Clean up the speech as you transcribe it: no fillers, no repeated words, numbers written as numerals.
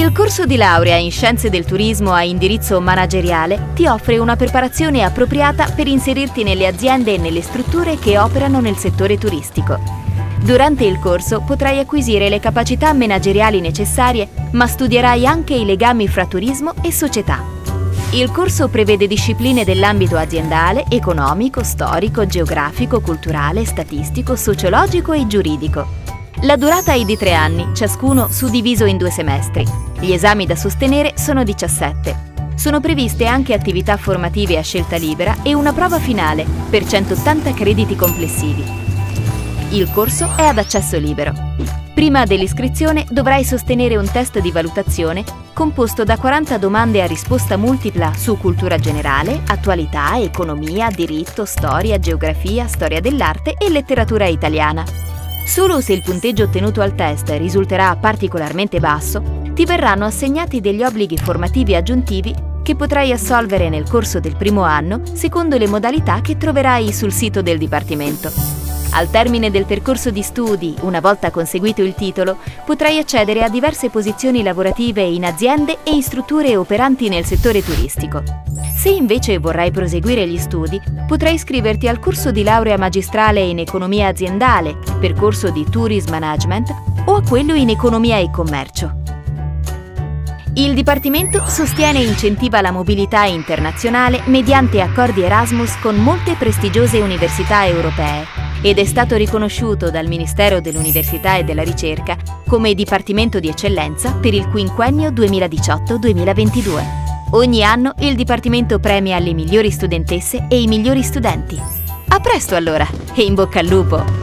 Il corso di laurea in Scienze del Turismo a indirizzo manageriale ti offre una preparazione appropriata per inserirti nelle aziende e nelle strutture che operano nel settore turistico. Durante il corso potrai acquisire le capacità manageriali necessarie, ma studierai anche i legami fra turismo e società. Il corso prevede discipline dell'ambito aziendale, economico, storico, geografico, culturale, statistico, sociologico e giuridico. La durata è di 3 anni, ciascuno suddiviso in 2 semestri. Gli esami da sostenere sono 17. Sono previste anche attività formative a scelta libera e una prova finale per 180 crediti complessivi. Il corso è ad accesso libero. Prima dell'iscrizione dovrai sostenere un test di valutazione composto da 40 domande a risposta multipla su cultura generale, attualità, economia, diritto, storia, geografia, storia dell'arte e letteratura italiana. Solo se il punteggio ottenuto al test risulterà particolarmente basso, ti verranno assegnati degli obblighi formativi aggiuntivi che potrai assolvere nel corso del primo anno secondo le modalità che troverai sul sito del Dipartimento. Al termine del percorso di studi, una volta conseguito il titolo, potrai accedere a diverse posizioni lavorative in aziende e in strutture operanti nel settore turistico. Se invece vorrai proseguire gli studi, potrai iscriverti al corso di laurea magistrale in economia aziendale, percorso di Tourism Management, o a quello in economia e commercio. Il Dipartimento sostiene e incentiva la mobilità internazionale mediante accordi Erasmus con molte prestigiose università europee ed è stato riconosciuto dal Ministero dell'Università e della Ricerca come Dipartimento di Eccellenza per il quinquennio 2018-2022. Ogni anno il Dipartimento premia le migliori studentesse e i migliori studenti. A presto allora e in bocca al lupo!